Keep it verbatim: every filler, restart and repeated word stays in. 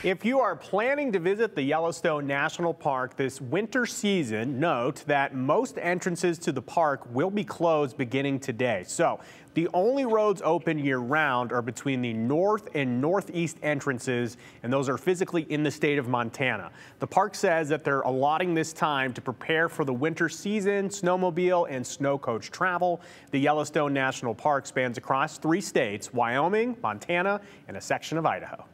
If you are planning to visit the Yellowstone National Park this winter season, note that most entrances to the park will be closed beginning today. So the only roads open year-round are between the north and northeast entrances, and those are physically in the state of Montana. The park says that they're allotting this time to prepare for the winter season, snowmobile and snow coach travel. The Yellowstone National Park spans across three states: Wyoming, Montana, and a section of Idaho.